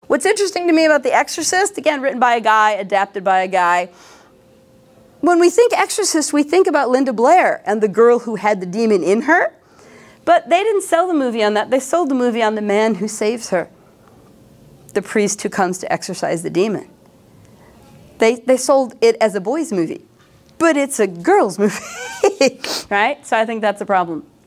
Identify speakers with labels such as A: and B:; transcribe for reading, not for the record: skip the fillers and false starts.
A: What's interesting to me about The Exorcist, again, written by a guy, adapted by a guy, when we think Exorcist, we think about Linda Blair and the girl who had the demon in her. But they didn't sell the movie on that. They sold the movie on the man who saves her, the priest who comes to exorcise the demon. They sold it as a boys' movie, but it's a girls' movie, right? So I think that's a problem.